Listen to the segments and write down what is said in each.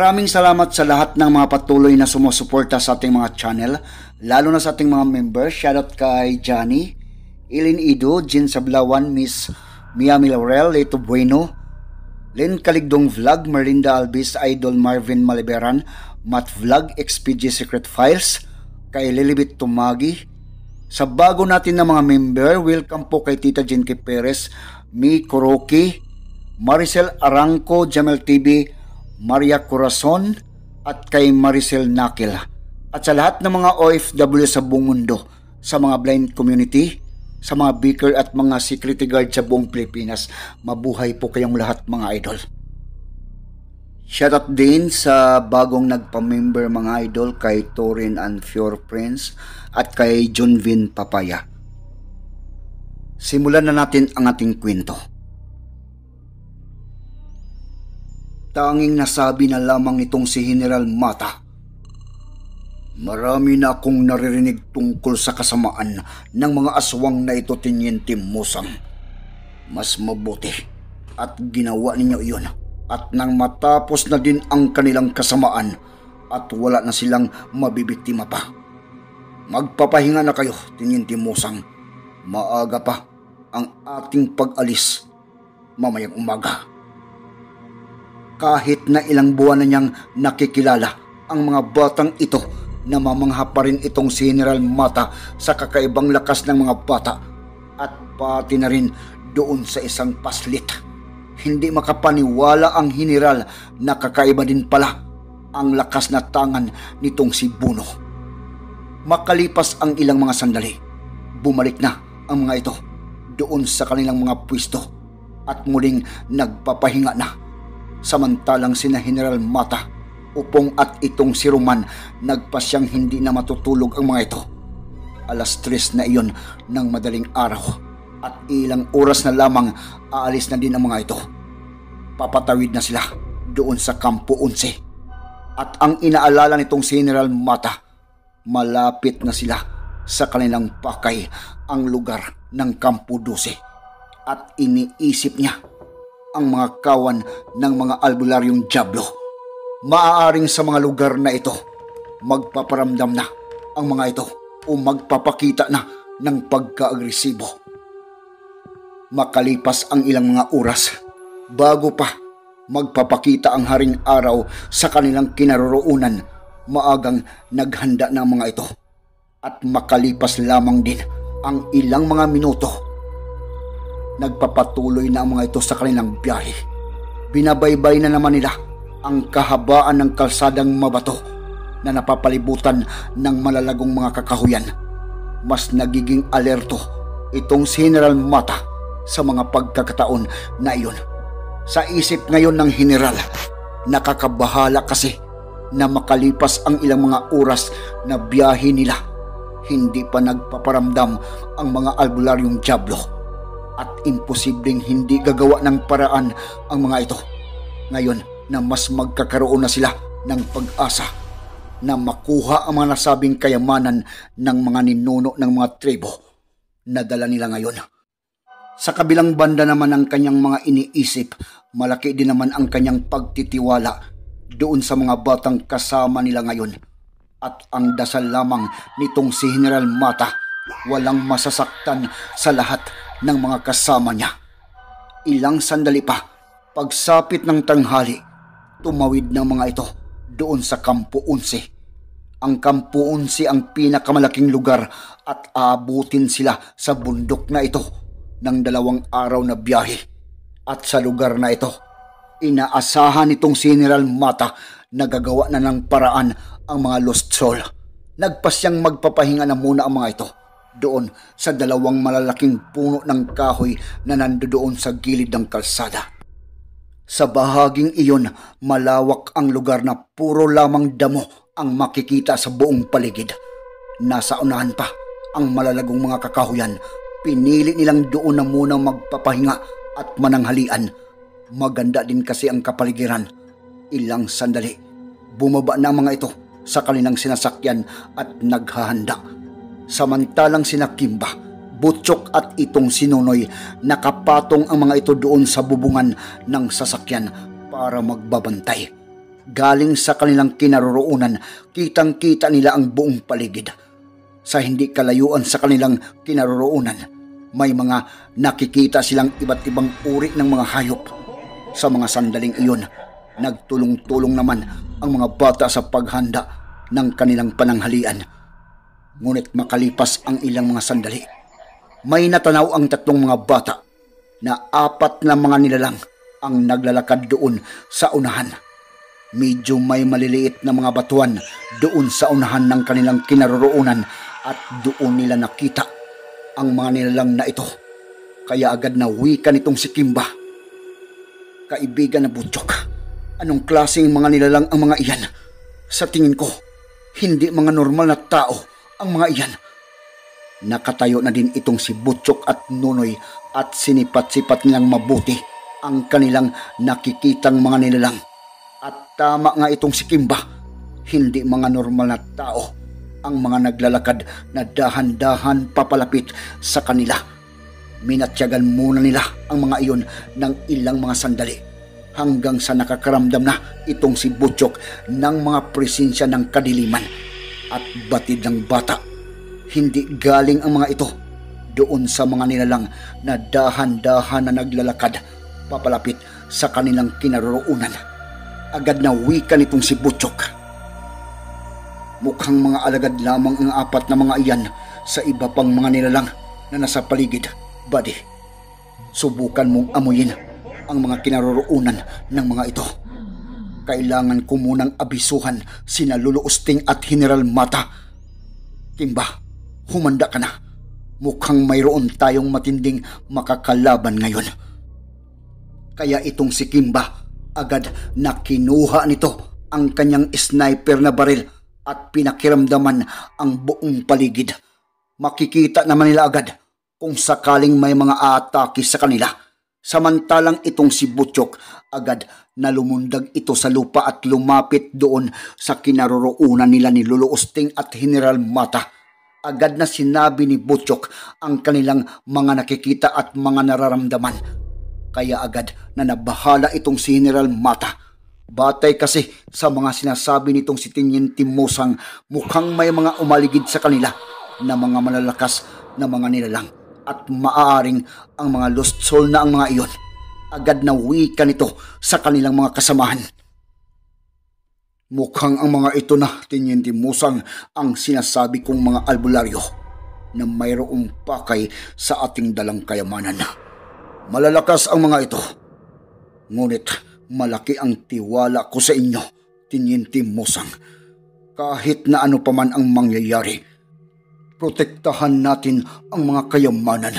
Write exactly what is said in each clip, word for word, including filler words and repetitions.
Maraming salamat sa lahat ng mga patuloy na sumusuporta sa ating mga channel, lalo na sa ating mga members. Shoutout kay Johnny, Ilin Ido, Jin Sablawan, Miss Miami Laurel, Leto Bueno, Len Kaligdong Vlog, Merlinda Albis, Idol Marvin Maliberan, Matt Vlog, X P G Secret Files, kay Lilibit Tumagi. Sa bago natin na mga member, welcome po kay Tita Jinky Perez, Mi Kuroki, Maricel Arangco, Jamel T V, Maria Corazon, at kay Maricel Nakil. At sa lahat ng mga O F W sa buong mundo, sa mga blind community, sa mga beaker at mga security guard sa buong Pilipinas, mabuhay po kayong lahat mga idol. Shoutout din sa bagong nagpa-member mga idol, kay Torin and Fior Prince at kay Junvin Papaya. Simulan na natin ang ating kwento. Tanging nasabi na lamang itong si General Mata, marami na akong naririnig tungkol sa kasamaan ng mga aswang na ito, Teniente Musang. Mas mabuti at ginawa ninyo iyon, at nang matapos na din ang kanilang kasamaan at wala na silang mabibiktima pa, magpapahinga na kayo, Teniente Musang. Maaga pa ang ating pag-alis mamayang umaga. Kahit na ilang buwan na niyang nakikilala ang mga batang ito, namamangha pa rin itong si General Mata sa kakaibang lakas ng mga bata, at pati na rin doon sa isang paslit. Hindi makapaniwala ang General na kakaiba din pala ang lakas na tangan nitong si Buno. Makalipas ang ilang mga sandali, bumalik na ang mga ito doon sa kanilang mga pwesto at muling nagpapahinga na. Samantalang sina General Mata, Upong at itong si Roman nagpasyang hindi na matutulog ang mga ito. Alas tres na iyon ng madaling araw, at ilang oras na lamang aalis na din ang mga ito. Papatawid na sila doon sa Kampo Onse, at ang inaalala nitong si General Mata, malapit na sila sa kanilang pakay, ang lugar ng Kampo Dose, at iniisip niya ang mga kawan ng mga albularyong Diablo. Maaaring sa mga lugar na ito, magpaparamdam na ang mga ito o magpapakita na ng pagka-agresibo. Makalipas ang ilang mga oras, bago pa magpapakita ang haring araw sa kanilang kinaroroonan, maagang naghanda na ang mga ito. At makalipas lamang din ang ilang mga minuto, nagpapatuloy na ang mga ito sa kanilang biyahe. Binabaybay na naman nila ang kahabaan ng kalsadang mabato na napapalibutan ng malalagong mga kakahuyan. Mas nagiging alerto itong si General Mata sa mga pagkakataon na iyon. Sa isip ngayon ng General, nakakabahala kasi na makalipas ang ilang mga oras na biyahe nila, hindi pa nagpaparamdam ang mga albularyong Diablo, at imposibleng hindi gagawa ng paraan ang mga ito ngayon na mas magkakaroon na sila ng pag-asa na makuha ang mga nasabing kayamanan ng mga ninuno ng mga tribo na dala nila ngayon. Sa kabilang banda naman ang kanyang mga iniisip, malaki din naman ang kanyang pagtitiwala doon sa mga batang kasama nila ngayon, at ang dasal lamang nitong si General Mata, walang masasaktan sa lahat ng mga kasama niya. Ilang sandali pa, pagsapit ng tanghali, tumawid ng mga ito doon sa Kampo Onse. Ang Kampo Onse ang pinakamalaking lugar, at aabutin sila sa bundok na ito ng dalawang araw na biyahe. At sa lugar na ito, inaasahan nitong si General Mata na gagawa na ng paraan ang mga lost soul. Nagpasyang magpapahinga na muna ang mga ito doon sa dalawang malalaking puno ng kahoy na nandoon sa gilid ng kalsada. Sa bahaging iyon, malawak ang lugar na puro lamang damo ang makikita sa buong paligid. Nasa unahan pa ang malalagong mga kakahuyan. Pinili nilang doon na munang magpapahinga at mananghalian. Maganda din kasi ang kapaligiran. Ilang sandali, bumaba na ang mga ito sa kanilang sinasakyan at naghahanda. Samantalang sina Kimba, Butchok at itong si Nonoy, nakapatong ang mga ito doon sa bubungan ng sasakyan para magbabantay. Galing sa kanilang kinaroroonan, kitang-kita nila ang buong paligid. Sa hindi kalayuan sa kanilang kinaroroonan, may mga nakikita silang iba't ibang uri ng mga hayop. Sa mga sandaling iyon, nagtulong-tulong naman ang mga bata sa paghanda ng kanilang pananghalian. Ngunit makalipas ang ilang mga sandali, may natanaw ang tatlong mga bata na apat na mga nilalang ang naglalakad doon sa unahan. Medyo may maliliit na mga batuan doon sa unahan ng kanilang kinaroroonan at doon nila nakita ang mga nilalang na ito. Kaya agad na wika nitong si Kimba, "Kaibigan na Butchok, anong klaseng mga nilalang ang mga iyan? Sa tingin ko, hindi mga normal na tao ang mga iyan." Nakatayo na din itong si Butchok at Nonoy at sinipat-sipat nilang mabuti ang kanilang nakikitang mga nilalang. At tama nga itong si Kimba, hindi mga normal na tao ang mga naglalakad na dahan-dahan papalapit sa kanila. Minatyagan muna nila ang mga iyon ng ilang mga sandali hanggang sa nakakaramdam na itong si Butchok ng mga presensya ng kadiliman at batid ng bata. Hindi galing ang mga ito doon sa mga nilalang na dahan-dahan na naglalakad papalapit sa kanilang kinaroroonan. Agad na wika nitong si Butchok, "Mukhang mga alagad lamang ang apat na mga iyan sa iba pang mga nilalang na nasa paligid, buddy. Subukan mong amuyin ang mga kinaroroonan ng mga ito. Kailangan ko munang abisuhan sina Lolo Usting at General Mata. Kimba, humanda ka na. Mukhang mayroon tayong matinding makakalaban ngayon." Kaya itong si Kimba, agad na kinuha nito ang kanyang sniper na baril at pinakiramdaman ang buong paligid. Makikita naman nila agad kung sakaling may mga aatake sa kanila. Samantalang itong si Butchok, agad na lumundag ito sa lupa at lumapit doon sa kinaroroonan nila ni Lolo Usting at General Mata. Agad na sinabi ni Butchok ang kanilang mga nakikita at mga nararamdaman. Kaya agad na nabahala itong si General Mata. Batay kasi sa mga sinasabi nitong si Teniente Musang, mukhang may mga umaligid sa kanila na mga malalakas na mga nilalang at maaaring ang mga lost soul na ang mga iyon. Agad na wika nito sa kanilang mga kasamahan, "Mukhang ang mga ito na, Teniente Musang, ang sinasabi kong mga albularyo na mayroong pakay sa ating dalang kayamanan. Malalakas ang mga ito. Ngunit malaki ang tiwala ko sa inyo, Teniente Musang. Kahit na ano pa man ang mangyayari, protektahan natin ang mga kayamanan."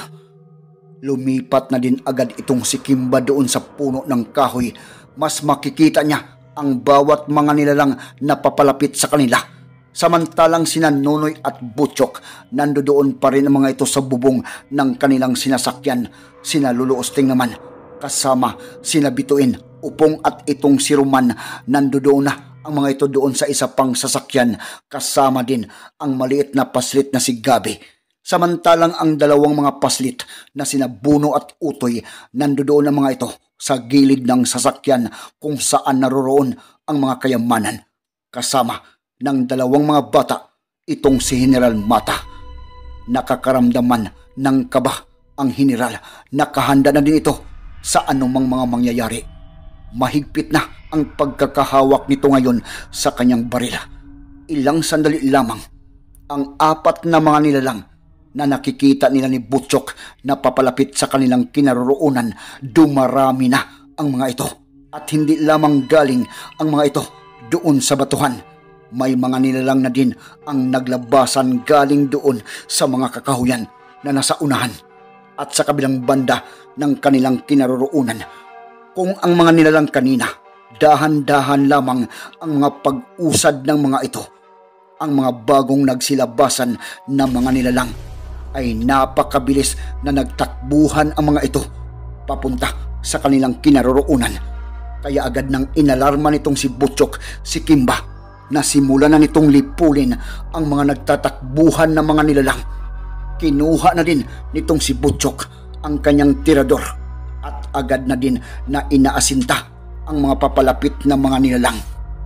Lumipat na din agad itong si Kimba doon sa puno ng kahoy. Mas makikita niya ang bawat mga nilalang na papalapit sa kanila. Samantalang sina Nonoy at Butchok, nandoon pa rin ang mga ito sa bubong ng kanilang sinasakyan. Sina Lolo Usting naman, kasama sina Bituin, Upong at itong si Roman, nandoon na ang mga ito doon sa isa pang sasakyan. Kasama din ang maliit na paslit na si Gabi. Samantalang ang dalawang mga paslit na sina Buno at Utoy, nandoon ang mga ito sa gilid ng sasakyan kung saan naroroon ang mga kayamanan. Kasama ng dalawang mga bata, itong si General Mata. Nakakaramdaman ng kaba ang General. Nakahanda na din ito sa anumang mga mangyayari. Mahigpit na ang pagkakahawak nito ngayon sa kanyang baril. Ilang sandali lamang, ang apat na mga nilalang na nakikita nila ni Butchok na papalapit sa kanilang kinaroroonan, dumarami na ang mga ito. At hindi lamang galing ang mga ito doon sa batuhan. May mga nilalang na din ang naglabasan galing doon sa mga kakahuyan na nasa unahan at sa kabilang banda ng kanilang kinaroroonan. Kung ang mga nilalang kanina, dahan-dahan lamang ang mga pag-usad ng mga ito, ang mga bagong nagsilabasan na mga nilalang ay napakabilis na nagtakbuhan ang mga ito papunta sa kanilang kinaroroonan. Kaya agad nang inalarma nitong si Butchok si Kimba na simulan na nitong lipulin ang mga nagtatakbuhan na mga nilalang. Kinuha na din nitong si Butchok ang kanyang tirador at agad na din na inaasinta ang mga papalapit na mga nilalang.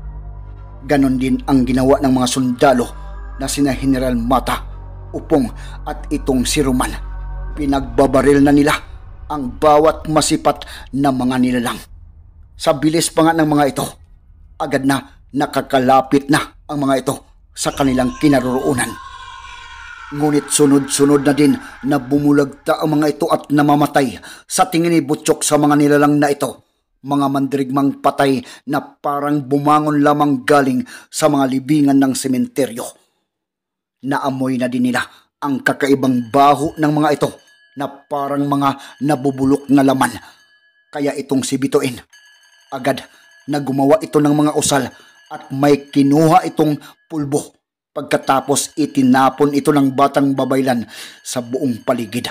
Ganon din ang ginawa ng mga sundalo na sina General Mata, Upong at itong si Roman. Pinagbabaril na nila ang bawat masipat na mga nilalang. Sa bilis pa nga ng mga ito, agad na nakakalapit na ang mga ito sa kanilang kinaroroonan. Ngunit sunod-sunod na din na bumulagta ang mga ito at namamatay sa tingin ni Butchok sa mga nilalang na ito. Mga mandirigmang patay na parang bumangon lamang galing sa mga libingan ng sementeryo. Naamoy na din nila ang kakaibang baho ng mga ito na parang mga nabubulok na laman. Kaya itong si Bituin, agad na gumawa ito ng mga usal at may kinuha itong pulbo. Pagkatapos itinapon ito ng batang babaylan sa buong paligid.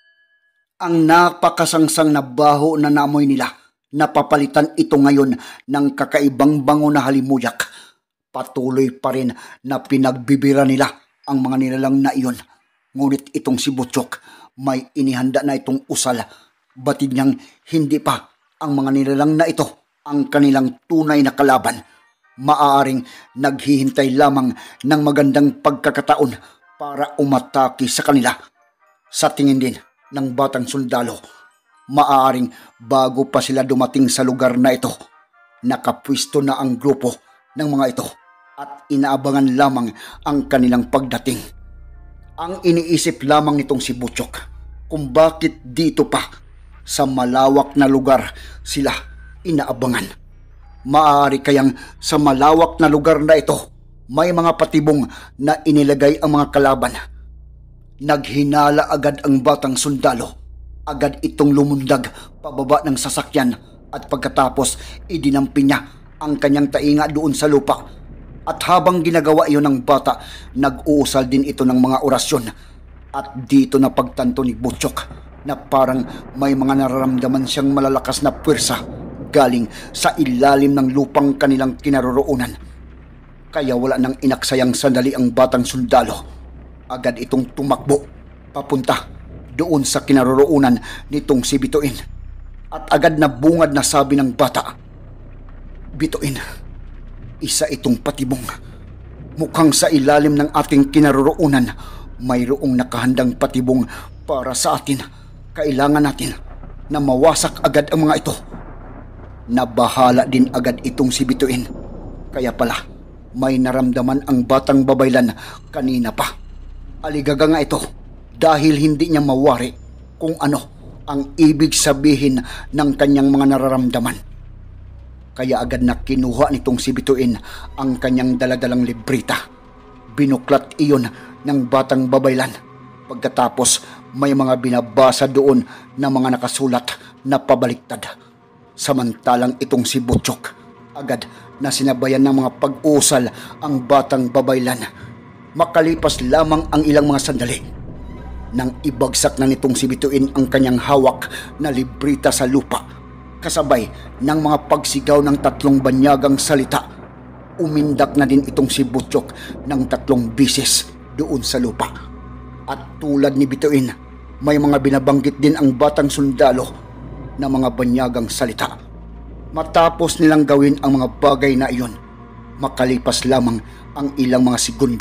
Ang napakasangsang na baho na naamoy nila, napapalitan ito ngayon ng kakaibang bango na halimuyak. Patuloy pa rin na pinagbibira nila ang mga nilalang na iyon. Ngunit itong si Butchok, may inihanda na itong usal. Batid niyang hindi pa ang mga nilalang na ito ang kanilang tunay na kalaban. Maaaring naghihintay lamang ng magandang pagkakataon para umatake sa kanila. Sa tingin din ng batang sundalo, maaaring bago pa sila dumating sa lugar na ito, nakapwisto na ang grupo ng mga ito at inaabangan lamang ang kanilang pagdating. Ang iniisip lamang nitong si Butchok kung bakit dito pa sa malawak na lugar sila inaabangan. Maaari kayang sa malawak na lugar na ito may mga patibong na inilagay ang mga kalaban. Naghinala agad ang batang sundalo. Agad itong lumundag pababa ng sasakyan at pagkatapos idinampi niya ang kanyang tainga doon sa lupa. At habang ginagawa iyon ng bata, nag-uusal din ito ng mga orasyon. At dito na pagtanto ni Butchok na parang may mga nararamdaman siyang malalakas na puwersa galing sa ilalim ng lupang kanilang kinaroroonan. Kaya wala nang inaksayang sandali ang batang sundalo. Agad itong tumakbo papunta doon sa kinaroroonan nitong si Bituin. At agad na bungad na sabi ng bata, "Bituin, isa itong patibong. Mukhang sa ilalim ng ating kinaroroonan, mayroong nakahandang patibong para sa atin. Kailangan natin na mawasak agad ang mga ito." Nabahala din agad itong si Bituin. Kaya pala, may naramdaman ang batang babaylan kanina pa. Aligaga nga ito dahil hindi niya mawari kung ano ang ibig sabihin ng kanyang mga nararamdaman. Kaya agad na kinuha nitong si Bituin ang kanyang daladalang librita. Binuklat iyon ng batang babaylan. Pagkatapos may mga binabasa doon na mga nakasulat na pabaliktad. Samantalang itong si Butchok, agad na sinabayan ng mga pag-uusal ang batang babaylan. Makalipas lamang ang ilang mga sandali, nang ibagsak na nitong si Bituin ang kanyang hawak na librita sa lupa, kasabay ng mga pagsigaw ng tatlong banyagang salita. Umindak na din itong si Butchok ng tatlong bisis doon sa lupa. At tulad ni Bituin, may mga binabanggit din ang batang sundalo na mga banyagang salita. Matapos nilang gawin ang mga bagay na iyon, makalipas lamang ang ilang mga segundo,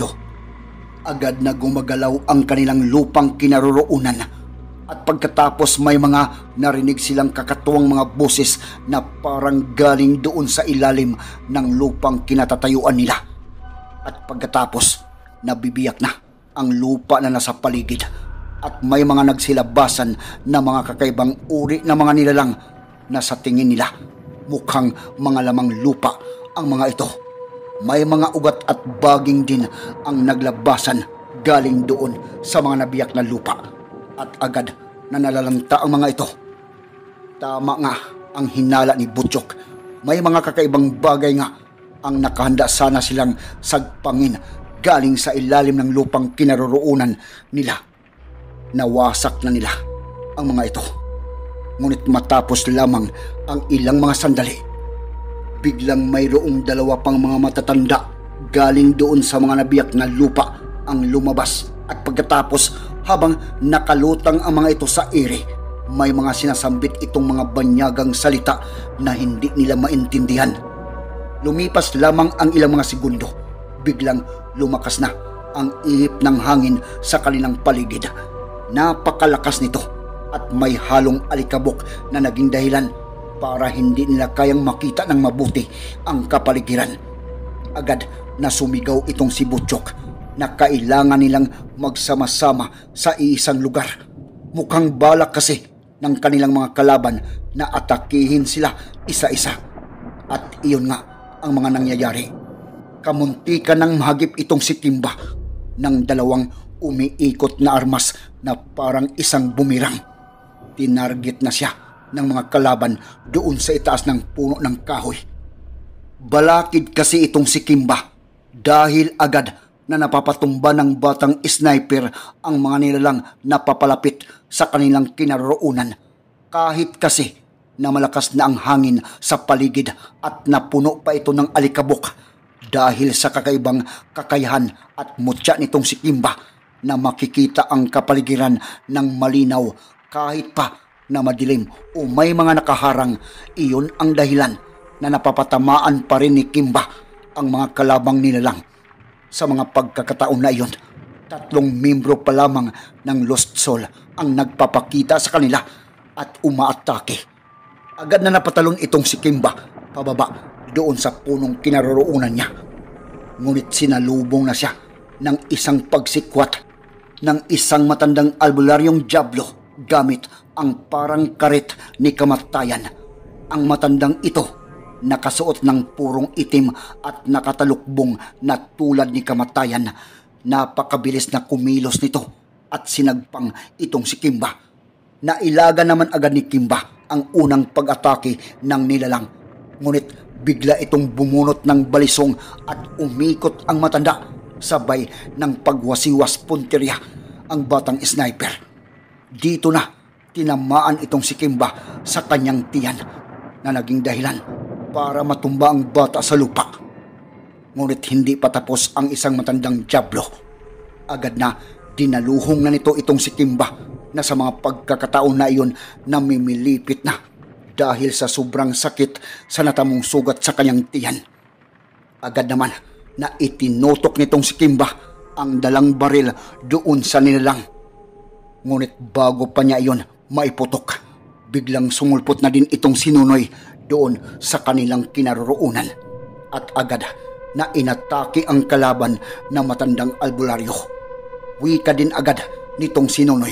agad na gumagalaw ang kanilang lupang kinaroroonan. At pagkatapos may mga narinig silang kakatuwang mga boses na parang galing doon sa ilalim ng lupang kinatatayuan nila. At pagkatapos, nabibiyak na ang lupa na nasa paligid. At may mga nagsilabasan na mga kakaibang uri na mga nilalang na sa tingin nila mukhang mga lamang lupa ang mga ito. May mga ugat at baging din ang naglabasan galing doon sa mga nabiyak na lupa. At agad na nalalanta ang mga ito. Tama nga ang hinala ni Butchok. May mga kakaibang bagay nga ang nakahanda sana silang sagpangin galing sa ilalim ng lupang kinaroroonan nila. Nawasak na nila ang mga ito. Ngunit matapos lamang ang ilang mga sandali, biglang mayroong dalawa pang mga matatanda galing doon sa mga nabiyak na lupa ang lumabas. At pagkatapos, habang nakalutang ang mga ito sa ere, may mga sinasambit itong mga banyagang salita na hindi nila maintindihan. Lumipas lamang ang ilang mga segundo, biglang lumakas na ang ihip ng hangin sa kanilang paligid. Napakalakas nito at may halong alikabok na naging dahilan para hindi nila kayang makita ng mabuti ang kapaligiran. Agad na sumigaw itong si Butchok na kailangan nilang magsama-sama sa iisang lugar. Mukhang balak kasi ng kanilang mga kalaban na atakihin sila isa-isa. At iyon nga ang mga nangyayari. Kamuntikan ng mahagip itong si Kimba ng dalawang umiikot na armas na parang isang bumirang. Tinarget na siya ng mga kalaban doon sa itaas ng puno ng kahoy. Balakid kasi itong si Kimba dahil agad na napapatumba ng batang sniper ang mga nilalang napapalapit sa kanilang kinaroroonan. Kahit kasi na malakas na ang hangin sa paligid at napuno pa ito ng alikabok dahil sa kakaibang kakayahan at mutya nitong si Kimba na makikita ang kapaligiran ng malinaw kahit pa na madilim o may mga nakaharang. Iyon ang dahilan na napapatamaan pa rin ni Kimba ang mga kalabang nilalang. Sa mga pagkakataon na iyon, tatlong membro pa lamang ng Lost Soul ang nagpapakita sa kanila at umaatake. Agad na napatalon itong si Kimba pababa doon sa punong kinaroroonan niya. Ngunit sinalubong na siya ng isang pagsikwat ng isang matandang albularyong diablo gamit ang parang karet ni kamatayan. Ang matandang ito nakasuot ng purong itim at nakatalukbong na tulad ni kamatayan. Napakabilis na kumilos nito at sinagpang itong si Kimba. Nailaga naman agad ni Kimba ang unang pag-atake ng nilalang. Ngunit bigla itong bumunot ng balisong at umikot ang matanda sabay ng pagwasiwas punteriya ang batang sniper. Dito na tinamaan itong si Kimba sa kanyang tiyan na naging dahilan para matumba ang bata sa lupa. Ngunit hindi pa tapos ang isang matandang diablo. Agad na dinaluhong na nito itong si Kimba na sa mga pagkakataon na iyon namimilipit na dahil sa sobrang sakit sa natamong sugat sa kanyang tiyan. Agad naman na itinutok nitong si Kimba ang dalang baril doon sa nilalang. Ngunit bago pa niya iyon maiputok, biglang sumulpot na din itong si Nunoy doon sa kanilang kinaroroonan at agad na inatake ang kalaban na matandang albularyo. Wika din agad nitong si Nunoy,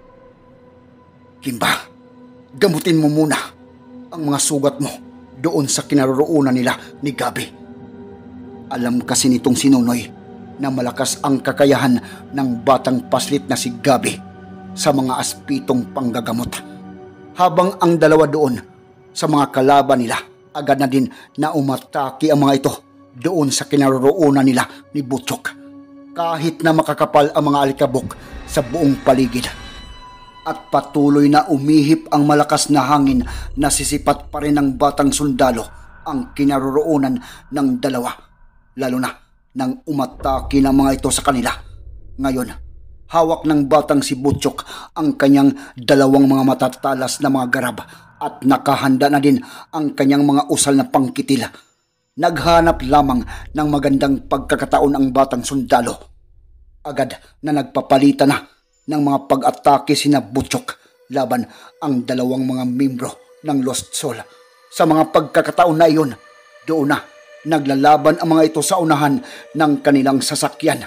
"Kimba, gamutin mo muna ang mga sugat mo doon sa kinaroroonan nila ni Gabi." Alam kasi nitong si Nunoy na malakas ang kakayahan ng batang paslit na si Gabi sa mga aspitong panggagamot. Habang ang dalawa doon sa mga kalaban nila, agad na din na umatake ang mga ito doon sa kinaroroonan nila ni Butchok. Kahit na makakapal ang mga alikabok sa buong paligid. At patuloy na umihip ang malakas na hangin, nasisipat pa rin ng batang sundalo ang kinaroroonan ng dalawa. Lalo na nang umatake ng mga ito sa kanila. Ngayon, hawak ng batang si Butchok ang kanyang dalawang mga matatalas na mga garab at nakahanda na din ang kanyang mga usal na pangkitil. Naghanap lamang ng magandang pagkakataon ang batang sundalo. Agad na nagpapalitan na ng mga pag-atake sina Butchok laban ang dalawang mga membro ng Lost Soul. Sa mga pagkakataon na iyon, doon na naglalaban ang mga ito sa unahan ng kanilang sasakyan.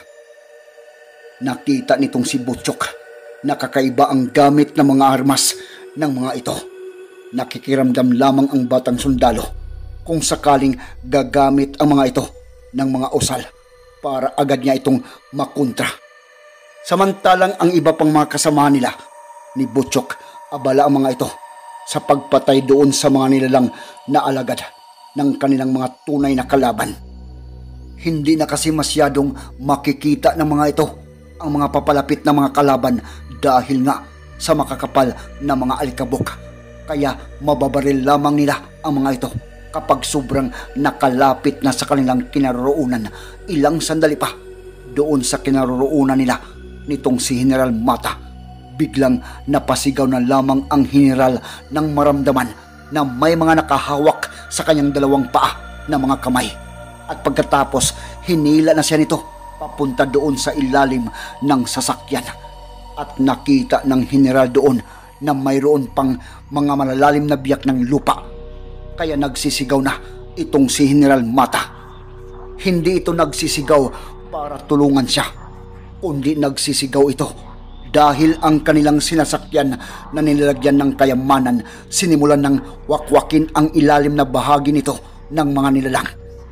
Nakita nitong si Butchok na kakaiba ang gamit ng mga armas ng mga ito. Nakikiramdam lamang ang batang sundalo kung sakaling gagamit ang mga ito ng mga usal para agad niya itong makontra. Samantalang ang iba pang mga kasamahan nila ni Butchok, abala ang mga ito sa pagpatay doon sa mga nilalang na alagad ng kanilang mga tunay na kalaban. Hindi na kasi masyadong makikita ng mga ito ang mga papalapit na mga kalaban dahil nga sa makakapal na mga alikabok. Kaya mababaril lamang nila ang mga ito kapag sobrang nakalapit na sa kanilang kinaroroonan. Ilang sandali pa doon sa kinaroroonan nila nitong si General Mata, biglang napasigaw na lamang ang general nang maramdaman na may mga nakahawak sa kanyang dalawang paa na mga kamay. At pagkatapos, hinila na siya nito papunta doon sa ilalim ng sasakyan. At nakita ng general doon na mayroon pang mga malalalim na biyak ng lupa. Kaya nagsisigaw na itong si General Mata. Hindi ito nagsisigaw para tulungan siya, kundi nagsisigaw ito dahil ang kanilang sinasakyan na nilalagyan ng kayamanan sinimulan ng wakwakin ang ilalim na bahagi nito ng mga nilalang.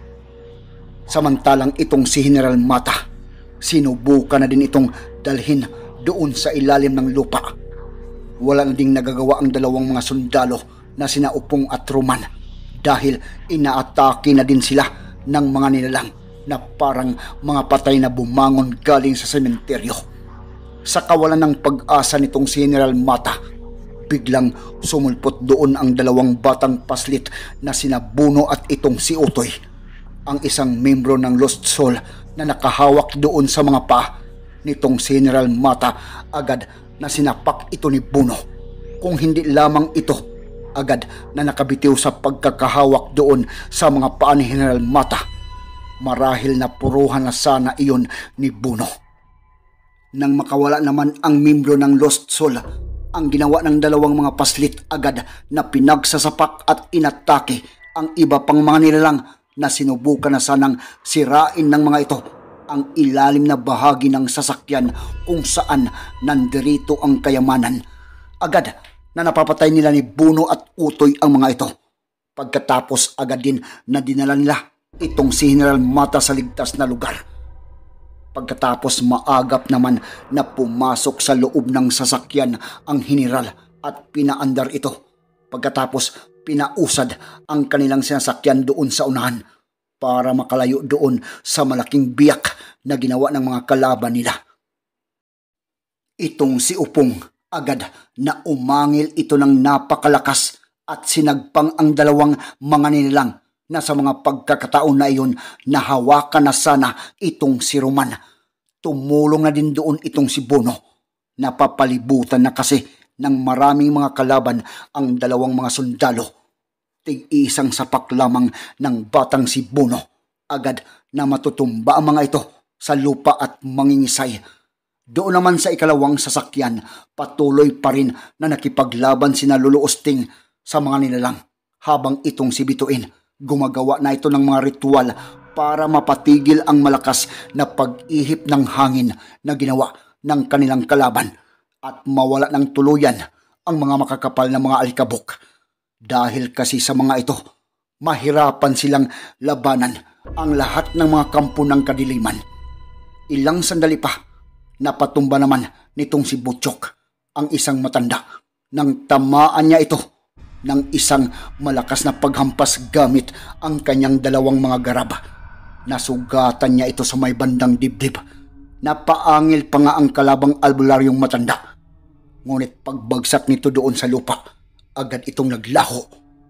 Samantalang itong si General Mata, sinubukan na din itong dalhin doon sa ilalim ng lupa. Wala na ding nagagawa ang dalawang mga sundalo na sina Upong at Roman dahil inaatake na din sila ng mga nilalang na parang mga patay na bumangon galing sa sementeryo. Sa kawalan ng pag-asa nitong si General Mata, biglang sumulpot doon ang dalawang batang paslit na sina Buno at itong si Utoy, ang isang membro ng Lost Soul na nakahawak doon sa mga paa nitong si General Mata. Agad na sinapak ito ni Buno. Kung hindi lamang ito, agad na nakabitiw sa pagkakahawak doon sa mga paa ni General Mata. Marahil na puruhan na sana iyon ni Buno. Nang makawala naman ang membro ng Lost Soul, ang ginawa ng dalawang mga paslit agad na pinagsasapak at inatake ang iba pang mga nilalang na sinubukan na sanang sirain ng mga ito ang ilalim na bahagi ng sasakyan kung saan nandirito ang kayamanan. Agad na napapatay nila ni Buno at Utoy ang mga ito. Pagkatapos agad din na dinala nila itong si General Mata sa ligtas na lugar. Pagkatapos maagap naman na pumasok sa loob ng sasakyan ang general at pinaandar ito. Pagkatapos pinausad ang kanilang sinasakyan doon sa unahan para makalayo doon sa malaking biyak na ginawa ng mga kalaban nila. Itong si Upong, agad na umangil ito ng napakalakas at sinagpang ang dalawang mga nilalang na sa mga pagkakataon na iyon nahawakan na sana itong si Roman. Tumulong na din doon itong si Buno. Napapalibutan na kasi ng maraming mga kalaban ang dalawang mga sundalo. Tig-isang sapak lamang ng batang si Buno, agad na matutumba ang mga ito sa lupa at mangingisay. Doon naman sa ikalawang sasakyan, patuloy pa rin na nakipaglaban sina Lolo Osting sa mga nilalang, habang itong si Bituin gumagawa na ito ng mga ritual para mapatigil ang malakas na pag-ihip ng hangin na ginawa ng kanilang kalaban at mawala ng tuluyan ang mga makakapal na mga alikabok. Dahil kasi sa mga ito, mahirapan silang labanan ang lahat ng mga kampo ng kadiliman. Ilang sandali pa, napatumba naman nitong si Butchok, ang isang matanda, nang tamaan niya ito ng isang malakas na paghampas gamit ang kanyang dalawang mga garab. Nasugatan niya ito sa may bandang dibdib. Napaangil pa nga ang kalabang albularyong matanda. Ngunit pagbagsak nito doon sa lupa, agad itong naglaho.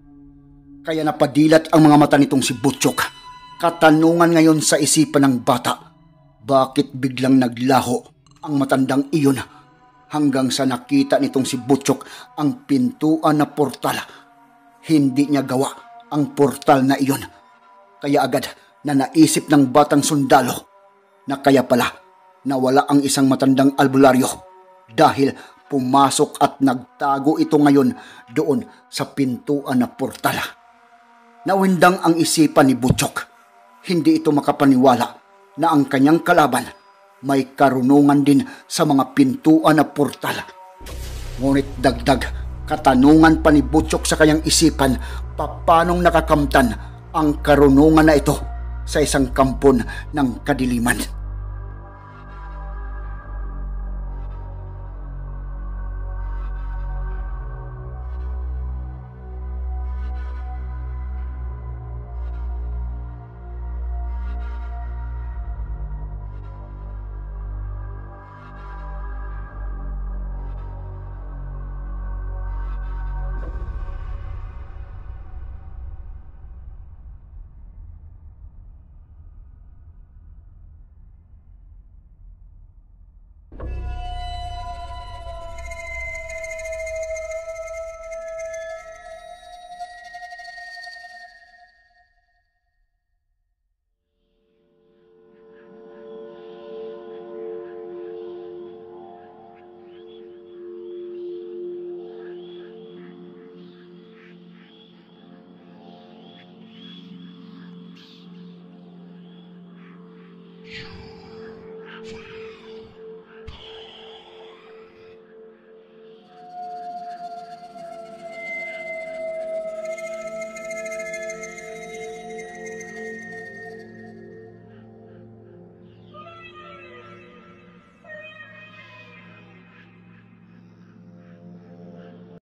Kaya napadilat ang mga mata nitong si Butchok. Katanungan ngayon sa isipan ng bata, bakit biglang naglaho ang matandang iyon hanggang sa nakita nitong si Butchok ang pintuan na portal. Hindi niya gawa ang portal na iyon. Kaya agad na naisip ng batang sundalo na kaya pala nawala ang isang matandang albularyo dahil pumasok at nagtago ito ngayon doon sa pintuan na portal. Nawindang ang isipan ni Butchok. Hindi ito makapaniwala na ang kanyang kalaban may karunungan din sa mga pintuan na portal. Ngunit dagdag katanungan pa ni Butchok sa kanyang isipan, papanong nakakamtan ang karunungan na ito sa isang kampon ng kadiliman.